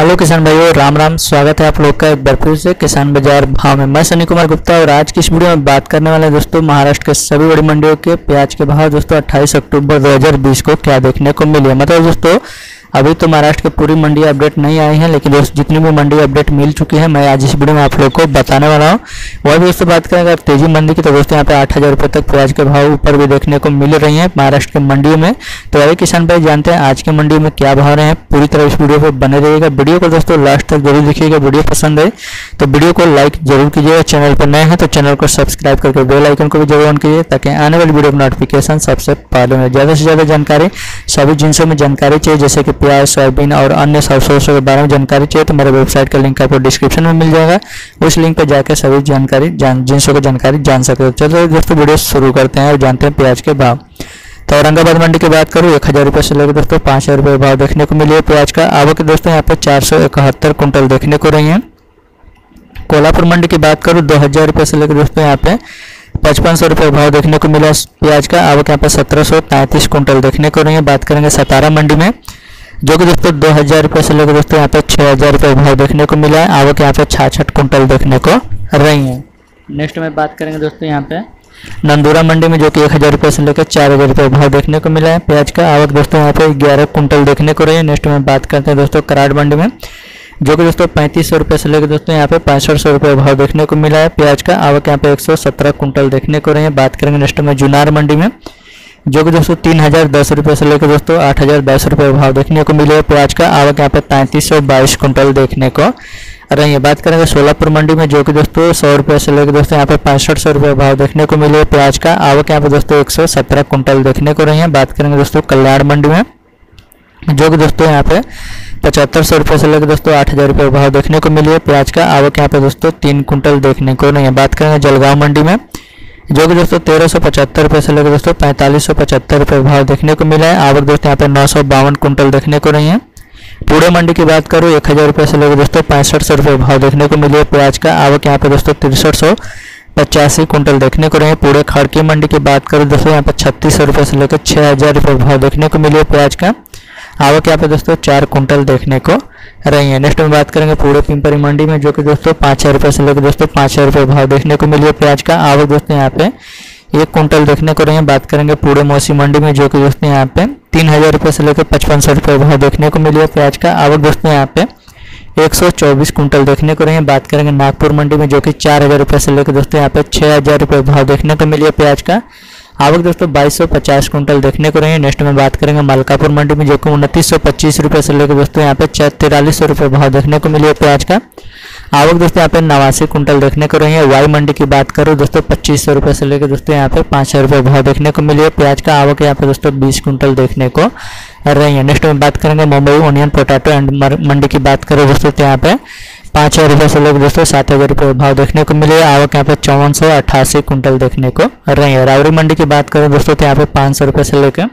Hello किसान भाइयों, राम राम। स्वागत है आप लोग का एक बार फिर से किसान बाजार भाव में। मैं सनी कुमार गुप्ता और आज की इस वीडियो में बात करने वाले दोस्तों महाराष्ट्र के सभी बड़ी मंडियों के प्याज के भाव दोस्तों 28 अक्टूबर 2020 को क्या देखने को मिले। मतलब दोस्तों अभी तो महाराष्ट्र की पूरी मंडी अपडेट नहीं आई है, लेकिन दोस्तों जितनी भी मंडी अपडेट मिल चुकी है मैं आज इस वीडियो में आप लोग को बताने वाला हूँ। वही दोस्तों बात करें अगर तेजी मंडी की तो दोस्तों यहाँ पे 8,000 रुपये तक प्याज के भाव ऊपर भी देखने को मिल रही हैं महाराष्ट्र की मंडियों में। तो अभी किसान भाई जानते हैं आज की मंडी में क्या भाव रहे हैं। पूरी तरह इस वीडियो पर बने रहिएगा। वीडियो को दोस्तों लास्ट तक जरूर देखिएगा। वीडियो पसंद है तो वीडियो को लाइक जरूर कीजिएगा। चैनल पर नए हैं तो चैनल को सब्सक्राइब करके बेल आइकन को भी जरूर ऑन कीजिए ताकि आने वाली वीडियो की नोटिफिकेशन सबसे पहले में। ज़्यादा से ज़्यादा जानकारी सभी जिनसों में जानकारी चाहिए जैसे कि प्याज, सोयाबीन और अन्य सरसों के बारे में जानकारी चाहिए तो मेरे वेबसाइट का लिंक आपको डिस्क्रिप्शन में मिल जाएगा। उस लिंक पर जाकर सभी जानकारी जिनसों की जानकारी जान सकते हो। चलो दोस्तों वीडियो शुरू करते हैं और जानते हैं प्याज के भाव। तो औरंगाबाद मंडी की बात करूँ 1,000 रुपये से लेकर दोस्तों 5,000 रुपये भाव देखने को मिली है प्याज का। आवक दोस्तों यहाँ पे 471 कुंटल देखने को रही है। कोल्हापुर मंडी की बात करूँ 2,000 रुपये से लेकर दोस्तों यहाँ पे 5,500 रुपये भाव देखने को मिला प्याज का। आवक यहाँ पे 1733 कुंटल देखने को रही है। बात करेंगे सतारा मंडी में जो कि दोस्तों 2,000 रुपये से लेकर दोस्तों यहाँ पे 6,000 रुपये भाव देखने को मिला है। आवक यहाँ पे 66 कुंटल देखने को रही है। नेक्स्ट में बात करेंगे दोस्तों यहाँ पे नंदूरा मंडी में जो कि 1,000 रुपये से लेकर 4,000 रुपये भाव देखने को मिला है प्याज का। आवक दोस्तों यहाँ पे 11 कुंटल देखने को रही है। नेक्स्ट में बात करते हैं दोस्तों कराड़ मंडी में जो कि दोस्तों 3,500 रुपये से लेकर दोस्तों यहाँ पे 6,500 रुपये भाव देखने को मिला है प्याज का। आवक यहाँ पे 117 कुंटल देखने को रही है। बात करेंगे नेक्स्ट में जुनार मंडी में जो कि दोस्तों 3,010 रुपये से लेकर दोस्तों 8,010 रुपये भाव देखने को मिले प्याज का। आवक यहाँ पे 3,322 कुंटल देखने को रही है। बात करेंगे सोलापुर मंडी में जो कि दोस्तों 100 रुपये से लेकर दोस्तों यहाँ पे 6,500 रुपये भाव देखने को मिले प्याज का। आवक यहाँ पे दोस्तों 117 कुंटल देखने को रही है। बात करेंगे दोस्तों कल्याण मंडी में जो कि दोस्तों यहाँ पे 7,500 रुपये से लेकर दोस्तों 8,000 रुपये भाव देखने को मिली है प्याज का। आवक यहाँ पे दोस्तों 3 कुंटल देखने को रही है। बात करेंगे जलगांव मंडी में जो कि दोस्तों 1,375 रुपये से लेकर दोस्तों 4,575 रुपये भाव देखने को मिला है। आवक दोस्तों यहाँ पे 952 कुंटल देखने को रही है। पुणे मंडी की बात करूँ 1,000 रुपये से लेकर दोस्तों 6,500 रुपये भाव देखने को मिली है प्याज का। आवक यहाँ पे दोस्तों 6,385 कुंटल देखने को रही है। पुणे खड़की मंडी की बात करूँ दोस्तों यहाँ पे 3,600 रुपये से लेकर 6,000 रुपये भाव देखने को मिली है प्याज का। आवक यहाँ पे दोस्तों 4 कुंटल देखने को रही है। नेक्स्ट में बात करेंगे पुणे पिंपरी मंडी में जो कि दोस्तों 5,000 रुपये से लेकर दोस्तों 5,000 रुपये भाव देखने को मिली है प्याज का। आवक दोस्तों यहाँ पे 1 कुंटल देखने को रही है। बात करेंगे पुणे मौसी मंडी में जो कि दोस्तों यहाँ पे 3,000 रुपये से लेकर 5,500 रुपये भाव देखने को मिली है प्याज का। आवक दोस्तों यहाँ पे 124 कुंटल देखने को रही है। बात करेंगे नागपुर मंडी में जो कि 4,000 रुपये से लेकर दोस्तों यहाँ पे 6,000 रुपये भाव देखने को मिली है प्याज का। आवक दोस्तों 2,250 कुंटल देखने को रही है। नेक्स्ट में बात करेंगे मलकापुर मंडी में जो कि 2,925 रुपये से लेकर दोस्तों यहाँ पे 4,43 रुपये भाव देखने को मिली है प्याज का। आवक दोस्तों यहाँ पे 89 कुंटल देखने को रही है। वाई मंडी की बात करूँ दोस्तों 2,500 रुपये से लेकर दोस्तों यहाँ पे 5,000 रुपये भाव देखने को मिली है प्याज का। आवक यहाँ पे दोस्तों 20 कुंटल देखने को रही है। नेक्स्ट में बात करेंगे Mumbai onion potato and mandi की बात करें दोस्तों तो यहाँ पे 5,000 रुपये से लेकर दोस्तों 7,000 रुपये भाव देखने को मिले। आवक यहाँ पे 5,488 कुंटल देखने को रही है। रावरी मंडी की बात करें दोस्तों तो यहाँ पे 500 रुपये से लेकर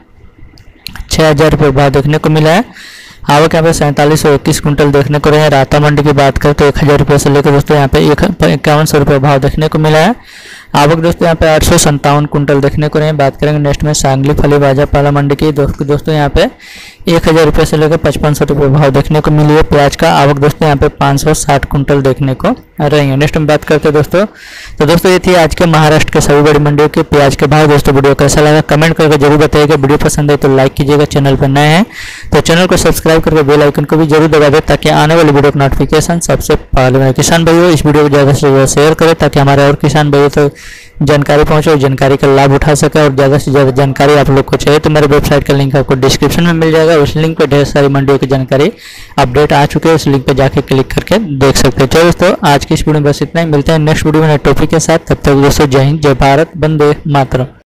6,000 रुपये भाव देखने को मिला है। आवक यहाँ पे 4,721 कुंटल देखने को रही है। राता मंडी की बात करें तो 1,000 रुपये से लेकर दोस्तों यहाँ पे 5,100 रुपये भाव देखने को मिला है। आवक दोस्तों यहाँ पे 857 कुंटल देखने को रही है। बात करेंगे नेक्स्ट में सांगली फली बाजापाला मंडी की दोस्तों यहाँ पे 1,000 रुपये से लेकर 5,500 रुपये भाव देखने को मिली है प्याज का। आवक दोस्तों यहाँ पे 560 कुंटल देखने को रही है। नेक्स्ट में बात करते हैं दोस्तों तो दोस्तों ये थी आज के महाराष्ट्र के सभी बड़ी मंडियों के प्याज के भाव। दोस्तों वीडियो कैसा लगा कमेंट करके जरूर बताइएगा। वीडियो पसंद है तो लाइक कीजिएगा। चैनल पर नए हैं तो चैनल को सब्सक्राइब करके बेल आइकन को भी जरूर दबा दें ताकि आने वाली वीडियो की नोटिफिकेशन सबसे पहले में। किसान भाइयों इस वीडियो को ज़्यादा से ज़्यादा शेयर करें ताकि हमारे और किसान भाइयों तक जानकारी पहुंचे और जानकारी का लाभ उठा सके। और ज़्यादा से ज़्यादा जानकारी आप लोग को चाहिए तो मेरे वेबसाइट का लिंक आपको डिस्क्रिप्शन में मिल जाएगा। उस लिंक पर ढेर सारी मंडियों की जानकारी अपडेट आ चुके हैं। उस लिंक पर जाके क्लिक करके देख सकते हैं। चलो दोस्तों आज की इस वीडियो में बस इतना ही। मिलते हैं नेक्स्ट वीडियो में नए टॉपिक के साथ। तब तक दोस्तों जय हिंद, जय भारत, वंदे मातरम।